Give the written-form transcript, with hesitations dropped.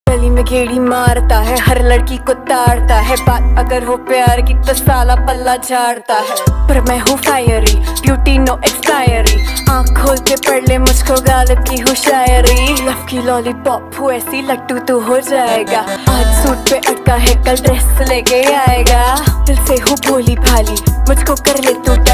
गली में गेड़ी मारता है, हर लड़की को ताड़ता है। बात अगर हो प्यार की तो साला पल्ला झाड़ता है। पर मैं हूँ फायरी, ब्यूटी नो एक्सपायरी। आँख खोल के पढ़ ले मुझको गालिब की हूँ शायरी। लव की लॉलीपॉप हूँ ऐसी, लट्टू तू हो जाएगा। आज सूट पे अटका है, कल ड्रेस लेके आएगा। दिल से हूँ भोली भाली, मुझको कर ले तू